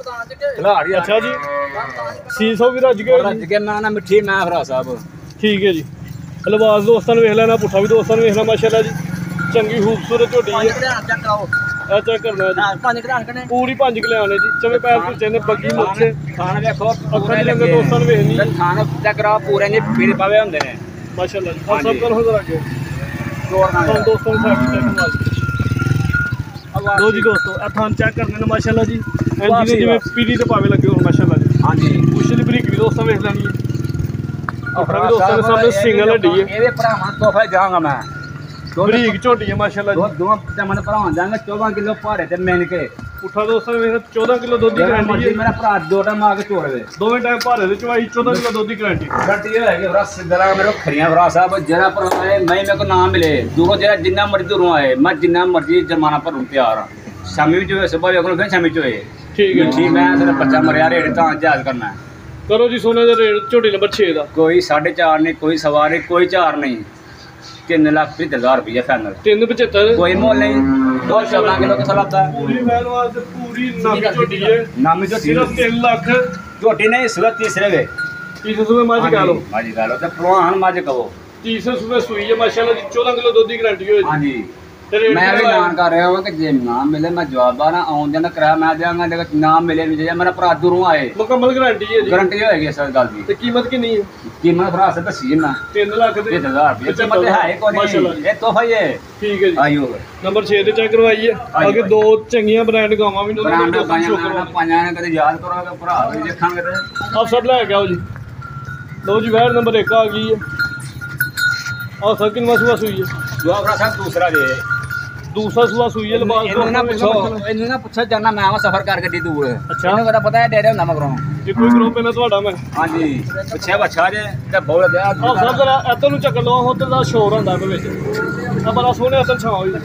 ਖਿਲਾੜੀ ਅੱਛਾ ਜੀ ਛੇ ਸੌ ਵੀ ਰੱਜ ਗਏ ਰੱਜ ਕੇ ਮੈਂ ਨਾ ਮਿੱਠੀ ਮੈਂ ਫਰਾ ਸਾਹਿਬ ਠੀਕ ਹੈ ਜੀ ਲਿਬਾਸ ਦੋਸਤਾਂ ਨੂੰ ਵੇਖ ਲੈਣਾ ਪੁੱਠਾ ਵੀ ਦੋਸਤਾਂ ਨੂੰ ਵੇਖਣਾ ਮਾਸ਼ਾਅੱਲਾ ਜੀ ਚੰਗੀ ਖੂਬਸੂਰਤ ਝੋਟੀ ਹੈ ਇਹ ਚੈੱਕ ਕਰਨਾ ਜੀ ਪੂਰੀ ਪੰਜ ਕਲਿਆਣ ਹੈ ਜੀ ਚਵੇਂ ਪੈਰ ਪਿੱਛੇ ਨੇ ਬੱਗੀ ਮੁੱਛੇ ਖਾਣ ਵੇਖੋ ਅੱਖਾਂ ਦੇ ਰੰਗ ਦੋਸਤਾਂ ਨੂੰ ਵੇਖਣੀ ਖਾਣ ਚੱਕ ਰਾ ਪੂਰੇ ਨੇ ਪੀੜ ਪਾਵੇ ਹੁੰਦੇ ਨੇ ਮਾਸ਼ਾਅੱਲਾ ਜੀ ਔਰ ਸਭ ਕਰ ਹੋ ਜਰਾ ਅੱਗੇ ਤੋੜ ਤਾਂ ਨਾਲ ਦੋਸਤਾਂ ਨੂੰ ਸਾਡੀ ਚੈੱਕ ਕਰਵਾ ਲਓ ਜੀ ਦੋਸਤੋ ਇਹ ਥਾਂ ਚੈੱਕ ਕਰਨੇ ਨੇ ਮਾਸ਼ਾਅੱਲਾ ਜੀ ਇੰਜ ਨੇ ਜਿਵੇਂ ਪੀੜੀ ਤੇ ਪਾਵੇ ਲੱਗੇ ਹੋਣ ਮਾਸ਼ਾਅੱਲਾ ਜੀ ਹਾਂਜੀ ਕੁਛ ਦੀ ਬਰੀਕ ਵੀ ਦੋਸਤਾਂ ਵੇਖ ਲੈਣੀ ਹੈ ਆਪਣਾ ਵੀ ਦੋਸਤਾਂ ਦੇ ਸਾਹਮਣੇ ਸਿੰਗਲ ਹੱਡੀ ਹੈ ਇਹਦੇ ਭਰਾਵਾਂ ਤੋਹਫਾ ਜਾਵਾਂਗਾ ਮੈਂ ਬਰੀਕ ਝੋਟੀ ਹੈ ਮਾਸ਼ਾਅੱਲਾ ਦੋ ਜੀ ਦੋ ਟਮਨ ਭਰਾਵਾਂ ਜਾਵਾਂਗਾ ਚੌਦਾਂ ਕਿਲੋ ਭਾਰੇ ਤੇ ਮਿਲ ਕੇ ਪੁੱਠਾ ਦੋਸਤਾਂ ਨੇ ਵੇਖ ਚੌਦਾਂ ਕਿਲੋ ਦੁੱਧ ਦੀ ਜਿਹੜਾ ਗਾਰੰਟੀ ਮਰਜ਼ੀ ਹੈ ਮੇਰਾ ਭਰਾ ਦੋ ਟਾਈਮ ਆ ਕੇ ਚੋੜਵੇ ਦੋਵੇਂ ਟਾਈਮ ਭਾਰੇ ਦੇ ਚਵਾਈ ਚੌਦਾਂ ਕਿਲੋ ਦੁੱਧ ਦੀ ਗਾਰੰਟੀ ਗਰੰਟੀ ਇਹ ਹੈਗੀ ਭਰਾ ਸਿੱਧਰਾ ਮੇਰੇ ਖਰੀਆਂ ਭਰਾ ਸਾਹਿਬ ਜਿਹੜਾ ਪਰ ਆਏ ਮੈਂ ਮੇਰੇ ਕੋ ਨਾ ਮਿਲੇ ਦੂਰੋਂ ਜਿਹੜਾ ਜਿੰਨਾ ਮਰਜ਼ੀ ਦੂਰੋਂ ਆਏ ਮੈਂ ਜਿੰਨਾ ਮਰਜ਼ੀ ਜਮਾਨਾ ਭਰਨ ਤਿਆਰ ਹਾਂ ਸ਼ਾਮੀ ਵਿੱਚ ਹੋਏ ਸੁਬਾਹ ਵੇਖੋ ਫਿਰ ਸ਼ਾਮੀ ਚ ਹੋਏ ਠੀਕ ਹੈ ਠੀਕ ਮੈਂ ਸਿਰ ਬੱਚਾ ਮਰਿਆ ਰੇਟ ਤਾਂ ਜਾਇਜ਼ ਕਰਨਾ ਕਰੋ ਜੀ ਸੋਨੇ ਦਾ ਰੇਟ ਝੋਟੀ ਨੰਬਰ ਛੇ ਦਾ ਕੋਈ ਸਾਢੇ ਚਾਰ ਨਹੀਂ ਕੋਈ ਸਵਾ ਨਹੀਂ ਕੋਈ ਚਾਰ ਨਹੀਂ ਤਿੰਨ ਲੱਖ ਵੀਹ ਹਜ਼ਾਰ ਰੁਪਈਆ ਫਾਈਨਲ ਤਿੰਨ ਪਝੱਤਰ ਕੋਈ ਮੁੱਲ ਨਹੀਂ ਦੋ ਚੌਦਾਂ ਕਿਲੋ ਕਿਥੋਂ ਲੱਭਦਾ ਪੂਰੀ ਮਹਿਲਵਾਲ ਤੇ ਪੂਰੀ ਨਵੀਂ ਝੋਟੀ ਹੈ ਨਾਮੀ ਜੋ ਸਿਰਫ ਤਿੰਨ ਲੱਖ ਝੋਟੀ ਨਹੀਂ ਸੁਬਹ ਤੀਸਰੇ ਵੇ ਤੀਸਰੇ ਸੂਬੇ ਮੱਝ ਕਾ ਲਓ ਮਾਜੀ ਗਾ ਲੋ ਤੇ ਪ੍ਰਵਾਨ ਮੱਝ ਕਹੋ ਤੀਸਰੇ ਸੂਬੇ ਸੂਈ ਹੈ ਮਾਸ਼ਾਅੱਲਾ ਜੀ ਚੌਦਾਂ ਕਿਲੋ ਦੁੱਧ ਦੀ ਗਾਰੰਟੀ ਹੋਏ ਜੀ ਹਾਂਜੀ ਤੇ ਰੇਟ ਮੈਂ ਵੀ ਕਿੰਨਾ ਐਲਾਨ ਕਰ ਰਿਹਾ ਹਾਂ ਕਿ ਜੇ ਨਾ ਮਿਲੇ ਮੈਂ ਜਵਾਬ ਆ ਨਾ ਆਉਣ ਜਾਣਾ ਕਿਰਾਇਆ ਮੈਂ ਦਿਆਂਗਾ, ਜੇ ਨਾ ਮਿਲੇ ਵੀ ਜੇ ਮੇਰਾ ਭਰਾ ਦੂਰੋਂ ਆਏ ਮੁਕੰਮਲ ਗਾਰੰਟੀ ਹੈ ਜੀ। ਗਾਰੰਟੀ ਹੋਏਗੀ ਇਸ ਗੱਲ ਦੀ। ਤੇ ਕੀਮਤ ਕਿੰਨੀ ਹੈ? ਕੀਮਤ ਭਰਾ ਸੇ ਦੱਸੀ ਨਾ ਤਿੰਨ ਲੱਖ ਦੇ ਤਿੰਨ ਹਜ਼ਾਰ ਰੁਪਏ ਕੀਮਤ ਹੈ ਕੋਈ ਮਾਸ਼ਾਅੱਲਾ ਨਹੀਂ, ਇਹ ਤੋਹਫਾ ਹੀ ਹੈ। ਠੀਕ ਹੈ ਜੀ। ਆਇਓ ਨੰਬਰ ਛੇ ਤੇ ਚੈੱਕ ਕਰਵਾਈਏ। ਅੱਗੇ ਦੋ ਚੰਗੀਆਂ ਬ੍ਰਾਂਡ ਗਾਵਾਂ ਵੀ ਨੇ ਉਹਨਾਂ ਬਰਾਂਡਾ ਨੂੰ ਪਾਇਆ ਸ਼ੁਕਰ ਨਾ ਪਾਇਆ ਨੇ ਕਦੇ ਯਾਦ ਕਰੋਗੇ ਭਰਾ ਵੀ ਦੇਖਾਂਗੇ ਤੇ ਆਪ ਸਭ ਲੈ ਕੇ ਆਓ ਜੀ। ਲਓ ਜੀ ਵੈਰ ਨੰਬਰ ਇੱਕ ਆ ਗਈ ਹੈ। ਆਹ ਸਰ ਕਿੰਨਾ ਸੂਆ ਸੂਈ ਹੈ? ਦੁਆ ਭਰਾ ਸਾਹਿਬ ਦੂਸਰਾ ਦੇ ਦੂਸਰਾ ਸੂਆ ਸੂਈ ਹੈ ਲਬਾਸ ਇਹਨੂੰ ਨਾ ਪੁੱਛੋ, ਇਹਨੂੰ ਨਾ ਪੁੱਛੋ ਜਾਨਾ ਮੈਂ ਆਵਾਂ ਸਫ਼ਰ ਕਰ ਗੱਡੀ ਦੂਰ। ਅੱਛਾ। ਇਹਨੂੰ ਪਤਾ ਪਤਾ ਹੈ ਡੇਰੇ ਹੁੰਦਾ ਮਗਰੋਂ। ਜੇ ਕੋਈ ਗਰੁੱਪ ਇਹਨਾਂ ਤੁਹਾਡਾ ਮੈਂ ਹਾਂਜੀ ਪੁੱਛਿਆ ਬੱਚਾ ਜੇ ਤੇ ਬਹੁਤ ਦਿਆ ਆਹ ਸਭ ਜਰਾ ਇੱਧਰ ਨੂੰ ਚੱਕ ਲਓ, ਉੱਧਰ ਦਾ ਸ਼ੋਰ ਹੁੰਦਾ ਇਹਦੇ ਵਿੱਚ। ਆ ਬੜਾ ਸੋਹਣਾ ਇੱਧਰ ਛਾਂ ਹੋਈ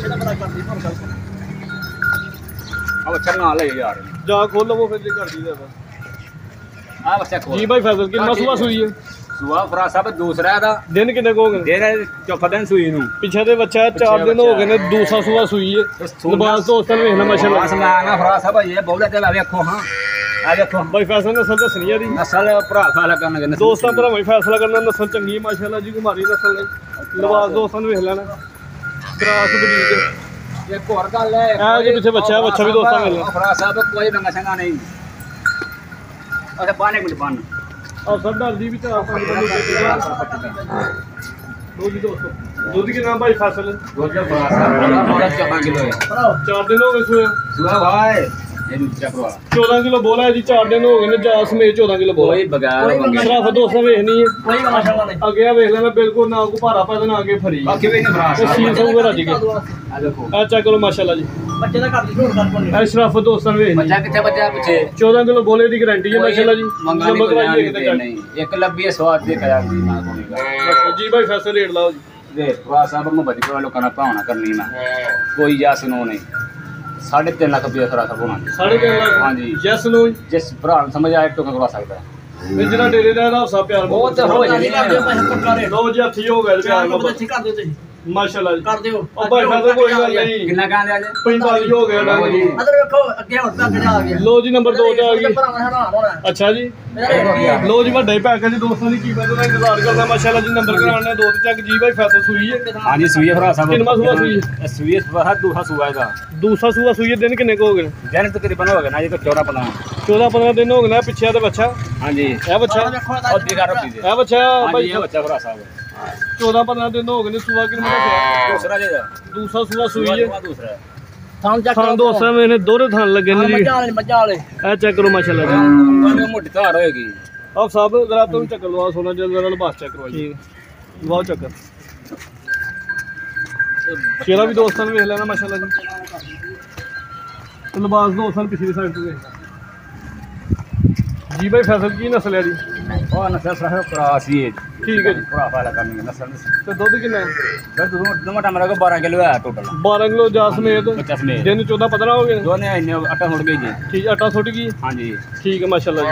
ਆ ਬੱਚਾ ਨਾਲ ਲੈ ਯਾਰ ਜਾ ਖੋਲ ਲਵੋ ਫਿਰ ਜੇ ਕਰਦੀ ਦਾ ਆ ਬੱਚਾ ਕੋਲ ਜੀ ਭਾਈ ਫੈਸਲ ਕਿੰਨਾ ਸੂਆ ਸੂਈ ਹੈ? ਸੁਆ ਭਰਾ ਸਾਹਿਬ ਦੂਸਰਾ ਦਾ ਦਿਨ ਕਿੰਨੇ ਕੋ ਹੋ ਗਏ? ਡੇਰੇ ਚੌਥਾ ਦਿਨ ਸੂਈ ਨੂੰ ਪਿੱਛੇ ਦੇ ਬੱਚਾ ਚਾਰ ਦਿਨ ਹੋ ਗਏ ਨੇ, ਦੂਸਰਾ ਸੂਆ ਸੂਈ ਹੈ। ਲਬਾਸ ਦੋਸਤਾਂ ਨੂੰ ਵੇਖਣਾ ਮਾਸ਼ਾਅੱਲਾ। ਬਸ ਮੈਂ ਨਾ ਭਰਾ ਸਾਹਿਬ ਇਹ ਬਹੁਤ ਤੇ ਵੇਖੋ ਹਾਂ ਆ ਵੇਖੋ ਭਾਈ ਫੈਸਲ ਨਸਲ ਦੱਸਣੀ ਆ ਦੀ ਨਸਲ ਭਰਾ ਫਾਲਾ ਕਰਨਗੇ ਨਸਲ ਦੋਸਤਾਂ ਭਰਾਵਾਂ ਹੀ ਫੈਸਲਾ ਕਰਨਾ। ਨਸਲ ਚੰਗੀ ਹੈ ਮਾਸ਼ਾਅੱਲਾ ਜੀ, ਕੁਮਾਰੀ ਨਸਲ ਨੇ। ਲਬਾਸ ਦੋਸਤਾਂ ਨੂੰ ਵੇਖ ਲੈਣਾ ਕਰਾਸ ਬਰੀਕ। ਇੱਕ ਹੋਰ ਗੱਲ ਹੈ ਇਹ ਜੇ ਪਿੱਛੇ ਬੱਚਾ ਹੈ, ਬੱਚਾ ਵੀ ਦੋਸਤਾਂ ਮਿਲ ਰਿਹਾ। ਭਰਾ ਸਾਹਿਬ ਕੋਈ ਨੰਗਾ ਸੰਗਾ ਨਹੀਂ। ਅੱਛਾ ਬਾਣੇ ਮਿੰਟ ਬੰਨ ਆਹ ਸਰ ਦਰਦੀ ਵੀ ਚਾਰ ਪੰਜ ਦੋ ਜੀ ਦੋਸਤੋ ਦੁੱਧ ਕਿੰਨਾ ਭਾਈ ਫਸਲ? ਗੋਜਾ ਭਰਾ ਸਾਹਿਬ ਬੜਾ ਚੌਦਾਂ ਕਿਲੋ ਹੈ। ਚਾਰ ਦਿਨ ਹੋ ਗਏ ਸੋਇਆ। ਸੁਆ ਭਾਈ ਇਹਨੂੰ ਚੱਕਵਾ ਚੌਦਾਂ ਕਿਲੋ ਬੋਲਾ ਜੀ, ਚਾਰ ਦਿਨ ਹੋ ਗਏ ਨੇ ਜਾ ਸਮੇਤ ਚੌਦਾਂ ਕਿਲੋ ਬੋਲਾ। ਕੋਈ ਬਗੈਰ ਮੰਗੇ ਸ਼ਰਾਫ ਦੋਸਤਾਂ ਵੇਖਣੀ ਹੈ। ਕੋਈ ਮਾਸ਼ਾਅੱਲਾ ਨਹੀਂ। ਅੱਗੇ ਆ ਵੇਖ ਲੈਣਾ ਬਿਲਕੁਲ ਨਾ ਕੋ ਭਾਰਾ ਪੈ ਨਾ ਅੱਗੇ ਫਰੀ। ਬਾਕੀ ਵੀ ਨਹੀਂ ਭਰਾ ਉਹ ਸੀਨ ਸਾਹਿਬ ਸੌ ਰੱਜ ਗਏ। ਆ ਦੇਖੋ ਆ ਚੈੱਕ ਕਰੋ ਮਾਸ਼ਾਅੱਲਾ ਜੀ। ਬੱਚੇ ਦਾ ਘਰ ਦੀ ਝੋਟ ਕਰ ਪਾਉਂਦੇ ਇਹ ਸ਼ਰਾਫ ਦੋਸਤਾਂ ਵੇਖਣੀ ਬੱਚਾ ਕਿੱਥੇ ਬੱਚਾ ਪਿੱਛੇ ਚੌਦਾਂ ਕਿਲੋ ਬੋਲੇ ਦੀ ਗਾਰੰਟੀ ਹੈ ਮਾਸ਼ਾਅੱਲਾ ਜੀ। ਮੰਗਾ ਨਹੀਂ ਨੰਬਰ ਕਰਾਈਏ ਕੋਈ ਕਿਤੇ ਨਹੀਂ ਇੱਕ ਲੱਭੀ ਸਵਾਦ ਦੇ ਕਰਾਂ ਦੀ ਨਾ ਕੋਈ ਜੀ ਭਾਈ ਫੈਸਲ ਰੇਟ ਲਾਓ ਜੀ। ਦੇ ਭਰਾ ਸਾਹਿਬ ਨੂੰ ਬਚ ਕੇ ਲੋਕਾਂ ਨਾਲ ਭਾਵਨਾ ਕਰਨੀ ਨਾ ਕੋਈ ਜਸ ਨੂੰ ਨਹੀਂ ਸਾਢੇ ਤਿੰਨ ਲੱਖ ਰੁਪਏ ਖਰਾ ਹੋਣਾ ਸਾਢੇ ਤਿੰਨ ਲੱਖ ਹਾਂਜੀ। ਜੈਸ ਨੂੰ ਜਿਸ ਭਰਾ ਨੂੰ ਸਮਝ ਆਏ ਟੁਕਾ ਕਰਵਾ ਸਕਦਾ ਵੀ ਜਿਹੜਾ ਡੇਰੇ ਦਾ ਇਹਦਾ ਸਾ ਪਿਆਰ ਉਹ ਤਾਂ ਹੋ ਨਹੀਂ ਕਰਦੇ ਪੈਸੇ ਪੱਕਾ ਰੇਟ ਲਓ ਜੀ ਹੱਥੀ ਹੋ ਗਿਆ ਪਿਆਰ ਚਾਰ ਮੁਹੱਬਤ। ਬੱਚੇ ਕਰ ਦਿਓ ਤੁਸੀਂ ਮਾਸ਼ਾਅੱਲਾ ਜੀ। ਕਰ ਦਿਓ ਉਹ ਭਾਈ ਫੈਸਲ ਕੋਈ ਗੱਲ ਨਹੀਂ। ਕਿੰਨਾ ਕਹਿੰਦੇ ਅੱਜ ਪੰਤਾਲੀ ਹੋ ਗਿਆ ਨਾ ਜੀ। ਅਦਰ ਵੇਖੋ ਅੱਗੇ ਹੁਣ ਤੱਕ ਜਾ ਆ ਗਿਆ। ਲੋ ਜੀ ਨੰਬਰ ਦੋ ਤੇ ਆ ਗਈ। ਭਰਾਵਾਂ ਹੈਰਾਨ ਹੋਣਾ। ਅੱਛਾ ਜੀ ਮੇਰਾ ਲੋ ਜੀ ਵੱਡੇ ਪੈਕੇਜ ਦੋਸਤਾਂ ਦੀ ਕੀਮਤ ਦਾ ਇੰਤਜ਼ਾਰ ਕਰਦਾ ਮਾਸ਼ਾਅੱਲਾ ਜੀ। ਨੰਬਰ ਕਰਾਉਣਾ ਦੋ ਤੇ ਚੱਕ ਜੀ ਭਾਈ ਫੈਸਲ ਸੂਈ ਹੈ। ਹਾਂਜੀ ਸੂਈਏ ਭਰਾ ਸਾਹਿਬ ਕਿੰਨਾ ਸੂਆ ਸੂਈ ਹੈ? ਸੂਈਏ ਭਰਾ ਦੂਸਰਾ ਸੂਆ ਇਹਦਾ ਦੂਸਰਾ ਸੂਆ ਸੂਈ ਹੈ। ਦਿਨ ਕਿੰਨੇ ਕੁ ਹੋ ਗਏ? ਦਿਨ ਤਕਰੀਬਨ ਹੋ ਗਿਆ ਨਾ ਜੀ ਤਾਂ ਚੌਦਾਂ ਪੰਦਰਾਂ ਚੌਦਾਂ ਪੰਦਰਾਂ ਦਿਨ ਹੋ ਗਏ ਨੇ। ਪਿੱਛੇ ਤੇ ਬੱਚਾ ਹਾਂਜੀ ਇਹ ਬੱਚਾ ਵੇਖੋ ਉਹ ਦਿਖਾ ਰੋ ਪੀਜੇ ਇਹ ਬੱਚਾ ਹਾਂਜੀ ਭਾਈ ਇਹ ਬੱਚਾ ਭਰਾ ਸਾਹਿਬ ਚੌਦਾਂ ਪੰਦਰਾਂ ਦਿਨ ਹੋ ਗਏ ਨੇ। ਸੂਆ ਕਿੰਨਾ ਦਾ ਦੂਸਰਾ ਜੇ ਦੂਸਰਾ ਸੂਆ ਸੂਈ ਹੈ। ਦੂਸਰਾ ਥਾਂ ਚੱਕ ਥਾਂ ਦੋਸਤਾਂ ਮੇਰੇ ਦੋਰੇ ਥਾਂ ਲੱਗੇ ਨੇ ਜੀ। ਮੱਝਾਂ ਵਾਲੇ ਮੱਝਾਂ ਵਾਲੇ ਇਹ ਚੈੱਕ ਕਰੋ ਮਾਸ਼ਾਅੱਲਾ ਜੀ। ਉਂਗਲ ਮੋਟੀ ਧਾਰ ਹੋਏਗੀ ਆਪ ਸਾਹਿਬ ਜਰਾ ਤੁਹਾਨੂੰ ਚੱਕਰ ਲਵਾ ਸੋਨਾ ਜੀ ਜਰਾ ਲਬਾਸ ਚੈੱਕ ਕਰਵਾਈਏ। ਲਵਾਓ ਚੱਕਰ। ਚਿਹਰਾ ਵੀ ਦੋਸਤਾਂ ਨੂੰ ਵੇਖ ਲੈਣਾ ਮਾਸ਼ਾਅੱਲਾ ਜੀ। ਤੇ ਲਿਬਾਸ ਦੋਸਤਾਂ ਨੂੰ ਪਿਛਲੀ ਸਾਈਡ ਤੋਂ ਵੇਖਣਾ ਜੀ। ਭਾਈ ਫੈਸਲ ਕੀ ਨਸਲ ਹੈ ਜੀ? ਉਹ ਨਸਲ ਸਾਹਿਬ ਕਰਾਸ ਹੀ ਹੈ ਠੀਕ ਹੈ ਜੀ। ਭਰਾ ਫਾਲਾ ਕਰਨੀ ਨਸਲ ਤੇ ਦੁੱਧ ਕਿੰਨਾ ਹੈ? ਫਿਰ ਦੋ ਦੋ ਮਟਾ ਮੇਰਾ ਕੋ ਬਾਰਾਂ ਕਿਲੋ ਹੈ ਟੋਟਲ ਬਾਰਾਂ ਕਿਲੋ ਜਾ ਸਮੇਤ ਪਚਾਸ ਸਮੇਤ ਦਿਨ ਚੌਦਾਂ ਪੰਦਰਾਂ ਹੋ ਗਏ ਨੇ। ਦੋਨੇ ਇੰਨੇ ਆਟਾ ਮੁੜ ਗਈ ਜੀ ਠੀਕ ਆਟਾ ਸੁੱਟ ਗਈ। ਹਾਂਜੀ ਠੀਕ ਹੈ ਮਾਸ਼ਾਅੱਲਾ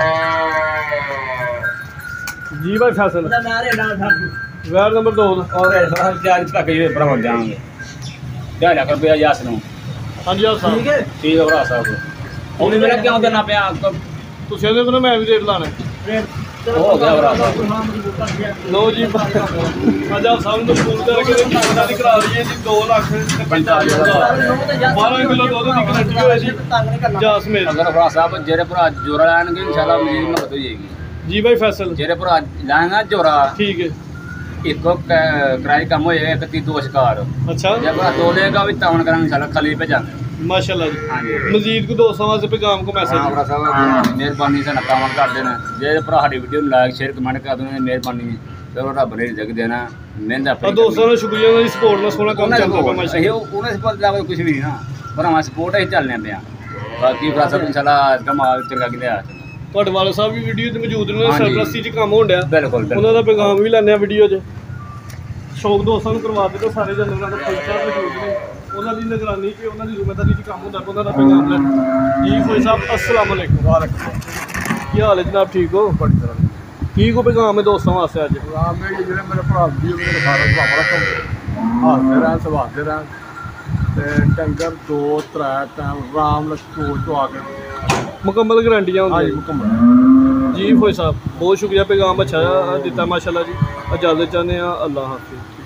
ਜੀ। ਜੀ ਭਾਈ ਫੈਸਲ ਉਹਦਾ ਮੈਂ ਰੇਡਾ ਛੱਡ ਵੈਰ ਨੰਬਰ ਦੋ ਦਾ। ਔਰ ਇਹ ਚਾਰਜ ਤੱਕ ਇਹ ਭਰਾ ਜਾਵਾਂਗੇ ਢਾਈ ਲੱਖ ਰੁਪਇਆ ਜਾਸ ਨੂੰ ਹਾਂਜੀ ਆ ਸਾਹਿਬ ਠੀਕ ਹੈ। ਠੀਕ ਹੈ ਭਰਾ ਸਾਹਿਬ ਹੁਣ ਮੇਰਾ ਕਿਉਂ ਦੇਣਾ ਪਿਆ ਤੁਸੀਂ ਇਹਦੇ ਕੋਲ ਮੈਂ ਵੀ ਰੇਟ ਲਾਣਾ ਹੋ ਗਿਆ ਭਰਾ ਸਾਹਿਬ ਲੋ ਜੀ ਅੱਜ ਆਪ ਸਾਹਿਬ ਨੂੰ ਫੋਨ ਕਰਕੇ ਤੇ ਕਿੰਨਾ ਦੀ ਕਰਾ ਲਈਏ ਜੀ ਦੋ ਲੱਖ ਤੇ ਪੰਤਾਲੀ ਹਜ਼ਾਰ ਬਾਰਾਂ ਕਿਲੋ ਦੁੱਧ ਦੀ ਗਰੰਟੀ ਹੋਏ ਜੀ ਤੰਗ ਨਹੀਂ ਕਰਨਾ। ਜਾ ਸਮੇਤ। ਅਗਰ ਭਰਾ ਸਾਹਿਬ ਜਿਹੜੇ ਭਰਾ ਜੋਰਾ ਲੈਣਗੇ ਇਨਸ਼ਾਅੱਲਾ ਮਜ਼ੀਦ ਮਦਦ ਹੋ ਜਾਏਗੀ ਜੀ ਭਾਈ ਫੈਸਲ ਜਿਹੜੇ ਭਰਾ ਲੈਣਗੇ ਜੋਰਾ ਠੀਕ ਹੈ। ਇੱਕੋ ਕਿਰਾਏ ਕੰਮ ਹੋਏਗਾ ਇੱਕ ਤੀ ਦੋ ਸ਼ਿਕਾਰ ਅੱਛਾ ਜੇ ਭਰਾ ਦੋ ਲੇਗਾ ਵੀ ਤਾਵਨ ਕਰਾਂਗੇ ਇਨਸ਼ਾਅੱਲਾ ਖਾਲੀ ਭੇਜਾਂਗੇ ਮਾਸ਼ਾਅੱਲਾ ਜੀ। ਹਾਂਜੀ ਮਜ਼ੀਦ ਕੋ ਦੋਸਤਾਂ ਵਾਸਤੇ ਪੈਗਾਮ ਕੋ ਹਾਂ ਮੈਸੇਜ। ਭਰਾ ਸਾਹਿਬ ਮਿਹਰਬਾਨੀ ਸਾਨੂੰ ਤਾਵਨ ਕਰ ਦੇਣਾ ਜੇ ਭਰਾ ਸਾਡੀ ਵੀਡੀਓ ਨੂੰ ਲਾਈਕ ਸ਼ੇਅਰ ਕਮੈਂਟ ਕਰ ਦੇਣਾ ਮਿਹਰਬਾਨੀ ਚਲੋ ਰੱਬ ਨੇ ਜਗ ਦੇਣਾ ਮਿਹਨਤ ਆ ਆਪਣੀ ਦੋਸਤਾਂ ਨੂੰ ਸ਼ੁਕਰੀਆ ਉਹਨਾਂ ਦੀ ਸਪੋਰਟ ਨਾਲ ਸੋਹਣਾ ਕੰਮ ਉਹਨਾਂ ਚੱਲਦਾ ਪਿਆ ਦੇ ਮਾਸ਼ਾਅੱਲਾ। ਉਹਨਾਂ ਸਪੋਰਟ ਦਾ ਕੁਝ ਵੀ ਨਹੀਂ ਨਾ ਭਰਾਵਾਂ ਸਪੋਰਟ ਹੀ ਚੱਲਨੇ ਪਿਆ ਬਾਕੀ ਭਰਾ ਸਾਹਿਬ ਇਨਸ਼ਾਅੱਲਾ ਕਮਾਲ ਚੰਗਾ ਕਿ ਲਿਆ ਤੁਹਾਡੇ ਵਾਲੇ ਸਾਹਿਬ ਵੀ ਵੀਡੀਓ 'ਚ ਮੌਜੂਦ ਨੇ। ਹਾਂਜੀ। ਸਰਪ੍ਰਸਤੀ 'ਚ ਕੰਮ ਹੋਣ ਡਿਆ। ਬਿਲਕੁਲ ਉਹਨਾਂ ਦਾ ਪੈਗਾਮ ਵੀ ਲੈਂਦੇ ਆ ਵੀਡੀਓ 'ਚ। ਸ਼ੌਕ ਦੋਸਤਾਂ ਨੂੰ ਕਰਵਾ ਦਿੱਤੇ ਸਾਰੇ ਜਾਨਵਰਾਂ ਦਾ ਫੌਜੀ ਸਾਹਿਬ ਮੌਜੂਦ ਨੇ। ਉਹਨਾਂ ਦੀ ਨਿਗਰਾਨੀ 'ਚ ਉਹਨਾਂ ਦੀ ਜ਼ਿੰਮੇਵਾਰੀ 'ਚ ਕੰਮ ਹੁੰਦਾ ਉਹਨਾਂ ਦਾ ਪੈਗਾਮ ਲੈ ਜੀ। ਫੌਜੀ ਸਾਹਿਬ ਅਸਲਾਮ ਅਲੈਕੁਮ। ਵਾਲੇਕੁਮ ਕੀ ਹਾਲ ਹੈ ਜਨਾਬ? ਠੀਕ ਹੋ? ਬੜੀ ਤਰ੍ਹਾਂ ਕੀ ਕੋ ਪੈਗਾਮ ਹੈ ਦੋਸਤਾਂ ਵਾਸਤੇ ਅੱਜ? ਰਾਮ ਨੇ ਜਿਹੜੇ ਮੇਰੇ ਭਰਾ ਵੀਡੀਓ ਮੇਰੇ ਸਾਰਾ ਭਰਾਵਾਂ ਤੋਂ ਹਾਜ਼ਰ ਰਹਿਣ ਸਵਾਦੇ ਰਹਿਣ ਤੇ ਟੰਗਰ ਦੋ ਤਰਾ ਟਾਈਮ ਰਾਮ ਨਾਲ ਸਟੋਰ ਤੋਂ ਆ ਕੇ ਮੁਕੰਮਲ ਗਰੰਟੀਆਂ ਹਾਂਜੀ ਹੁੰਦੀਆਂ ਮੁਕੰਮਲ ਜੀ। ਫੌਜੀ ਸਾਹਿਬ ਬਹੁਤ ਸ਼ੁਕਰੀਆ ਪੈਗਾਮ ਅੱਛਾ ਦਿੱਤਾ ਮਾਸ਼ਾਅੱਲਾ ਜੀ। ਇਜਾਜ਼ਤ ਚਾਹੁੰਦੇ ਆ। ਅੱਲਾਹ ਹਾਫਿਜ਼।